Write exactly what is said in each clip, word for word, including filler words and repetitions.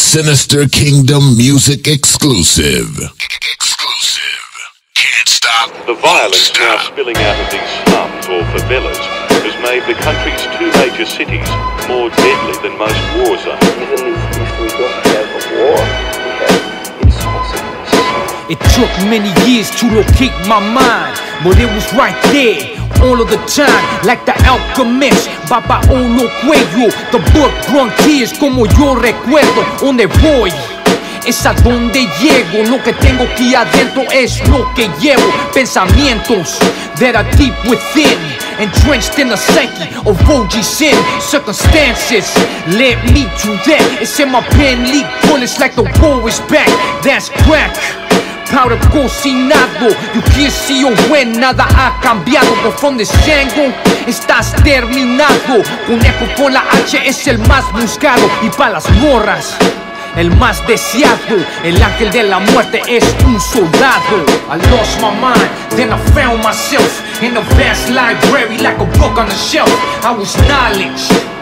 Sinister Kingdom music exclusive. Exclusive. Can't stop. The violence now spilling out of these slums or favelas has made the country's two major cities more deadly than most war zones. Even if, if we don't have a war, we have its consequences. It took many years to locate my mind, but it was right there all of the time, like the alchemist, by Paulo Coelho. The book brought tears como yo recuerdo. Donde voy es a donde llego. Lo que tengo aquí adentro es lo que llevo. Pensamientos that are deep within, entrenched in the psyche of O G sin. Circumstances led me to that. It's in my pen, leak bullets like the war is back. That's crack. Powder cocinado, you can't see o when nada ha cambiado. But from this angle, estás terminado. Conejo con la H es el más buscado. Y pa' las morras, el más deseado. El ángel de la muerte es un soldado. I lost my mind, then I found myself in a vast library like a book on the shelf. I was knowledge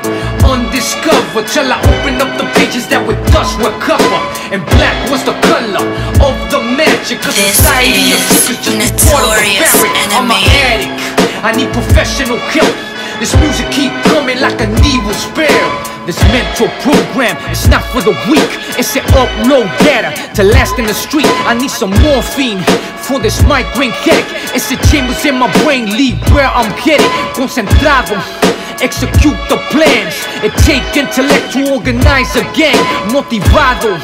undiscovered till I opened up the pages that with dust were covered, and black was the color of the magic. Cause this society of is secrets just Notorious I'm an addict. I need professional help. This music keep coming like an evil spell. This mental program, it's not for the weak. It's an upload data to last in the street. I need some morphine for this migraine headache. It's the chambers in my brain, lead where I'm headed. Concentrado, execute the plans. It take intellect to organize a gang. Motivado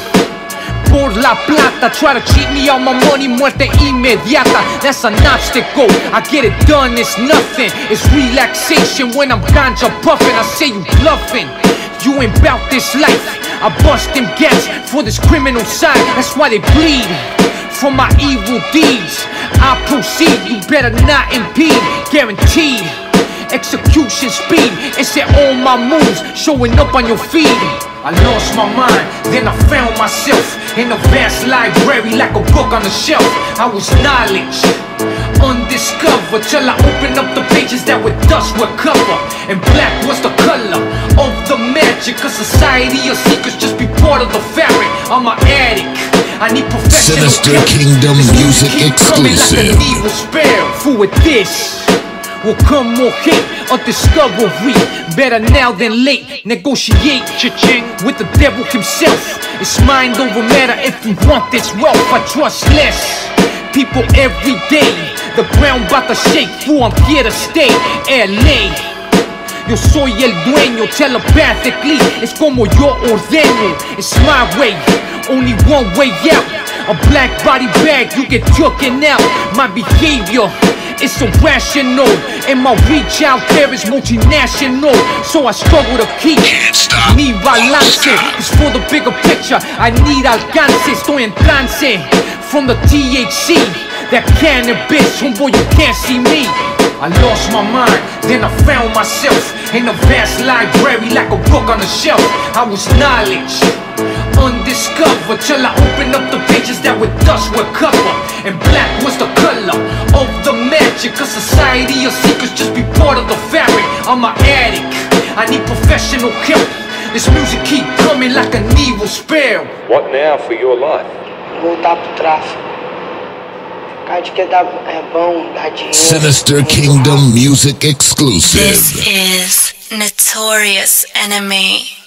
por la plata, try to cheat me on my money, muerte inmediata. That's an obstacle, I get it done, it's nothing. It's relaxation when I'm ganja puffing. I say you bluffing, you ain't bout this life. I bust them gaps for this criminal side. That's why they bleed from my evil deeds. I proceed, you better not impede. Guaranteed execution speed. It's at all my moves showing up on your feed. I lost my mind, then I found myself in a vast library like a book on the shelf. I was knowledge undiscovered till I opened up the pages that with dust were covered, and black was the color of the magic. Cause society of secrets just be part of the fabric. I'm an addict, I need professional Sinister help. Kingdom This music keep coming exclusive. like an evil spell. Fool with this will come more hate, a discovery. Better now than late. Negotiate cha-ching with the devil himself. It's mind over matter if you want this wealth. I trust less people every day. The ground bout to shake, fool, I'm here to stay. L A, yo soy el dueño telepathically. It's como yo ordeno. It's my way, only one way out. A black body bag, you get taken out. My behavior, it's irrational, and my reach out there is multinational. So I struggle to keep mi balance. It's for the bigger picture, I need alcance. Estoy en trance from the T H C, that cannabis, homeboy, you can't see me. I lost my mind, then I found myself in a vast library like a book on the shelf. I was knowledge undiscovered till I opened up the pages that with dust were covered, and black was the color of the magic. Cause society of secrets just be part of the fabric. I'm an addict, I need professional help. This music keep coming like an evil spell. What now for your life? Voltar pro tráfico. Cara de que dá, é bom, dá dinheiro. Sinister Kingdom music exclusive. This is Notorious Enemy.